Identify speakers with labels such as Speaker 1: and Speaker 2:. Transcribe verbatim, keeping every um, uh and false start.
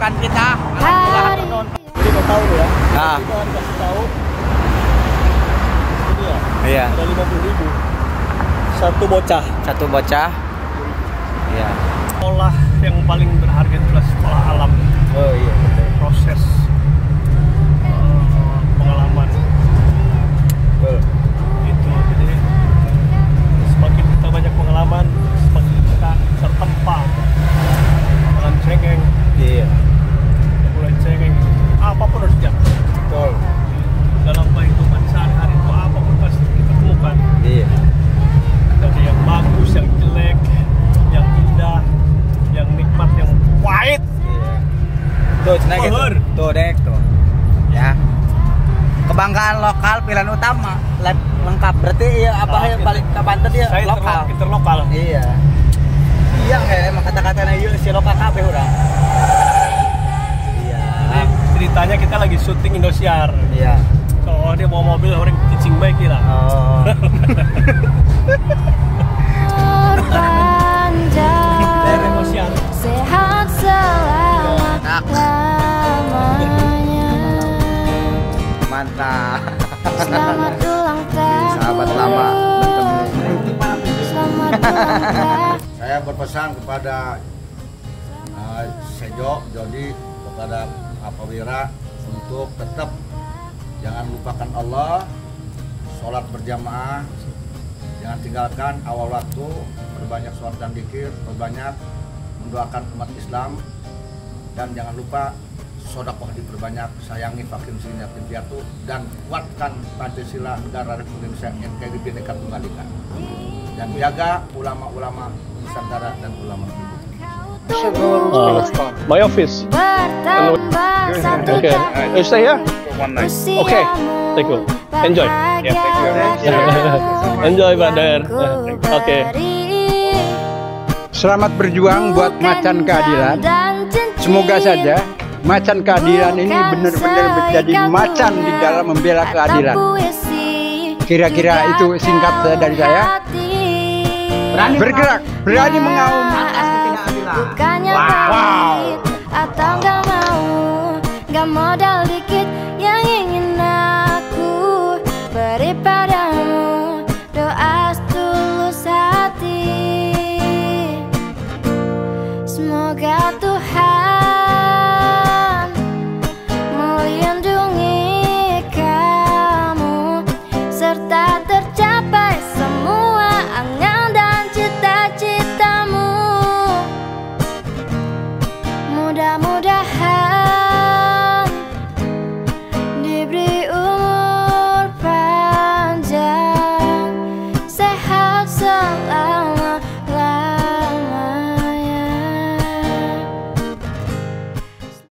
Speaker 1: mendoakan kita. Alhamdulillah non.
Speaker 2: Jadi nggak tahu ya.
Speaker 1: Nah.
Speaker 2: Kita dikasih tahu. Ini ya.
Speaker 1: Iya.
Speaker 2: Ada lima puluh ribu. Satu bocah.
Speaker 1: Satu bocah. Iya.
Speaker 2: Sekolah yang paling berharga adalah sekolah alam.
Speaker 1: Oh iya. Betul.
Speaker 2: Proses uh, pengalaman.
Speaker 1: Betul.
Speaker 2: Itu jadi semakin kita banyak pengalaman, semakin kita tertempa dengan cengeng.
Speaker 1: Iya.
Speaker 2: Mulai cengeng. Apapun harus jangan.
Speaker 1: Betul.
Speaker 2: Dalam kehidupan sehari-hari itu apapun pasti kita temukan.
Speaker 1: Iya.
Speaker 2: Dari yang bagus, yang jelek, yang indah, yang nikmat, yang pahit.
Speaker 1: Iya. Tuh, cina gitu. Tuh, dek tuh. Ya. Kebanggaan lokal pilihan utama. Lep- lengkap. Berarti iya apa
Speaker 2: Nah,
Speaker 1: yang balik ke Banten dia
Speaker 2: Saya
Speaker 1: lokal.
Speaker 2: Kita lokal.
Speaker 1: Iya. Iya kayak emang kata-katanya iya si lokal kabeh urang. Iya.
Speaker 2: Jadi ceritanya kita lagi syuting Indosiar.
Speaker 1: Iya.
Speaker 2: So dia bawa mobil orang cicing baik gila.
Speaker 1: Oh.
Speaker 2: Dari Indosiar.
Speaker 3: Sehat selamat lamanya.
Speaker 1: Mantap.
Speaker 3: Selamat ulang tahun.
Speaker 1: Sahabat lama bertemu.
Speaker 3: Selamat ulang tahun.
Speaker 4: Saya berpesan kepada uh, Sejo, Jody, kepada Pak Wira untuk tetap jangan lupakan Allah, sholat berjamaah, jangan tinggalkan awal waktu, berbanyak sholat dan zikir, berbanyak mendoakan umat Islam, dan jangan lupa sedekah diperbanyak, sayangi fakir miskin yatim piatu, dan kuatkan Pancasila Negara Republik Indonesia N K R I Bhinneka Tunggal Ika, dan jaga ulama-ulama Nusantara dan ulama ibu.
Speaker 2: Uh, my office.
Speaker 3: Bertambah satu
Speaker 2: Okay.
Speaker 3: kali
Speaker 2: You stay here?
Speaker 1: One night.
Speaker 3: usiamu.
Speaker 2: Okay. Thank you. Enjoy.
Speaker 3: Bahagia
Speaker 1: Yeah, thank you very much.
Speaker 2: Enjoy, Badar. Oke.
Speaker 5: Selamat berjuang buat Macan Keadilan. Semoga saja Macan Keadilan ini benar-benar menjadi macan di dalam membela keadilan. Kira-kira itu singkat saya dari saya.
Speaker 1: Berani
Speaker 5: Bergerak, berani mengaum.
Speaker 3: Bukannya
Speaker 5: Wow.
Speaker 3: pahit atau gak mau, gak modal dikit yang ingin aku beri padamu, doa setulus hati. Semoga Tuhan melindungi kamu serta tercapai semua angan dan cita-citamu. Mudah-mudahan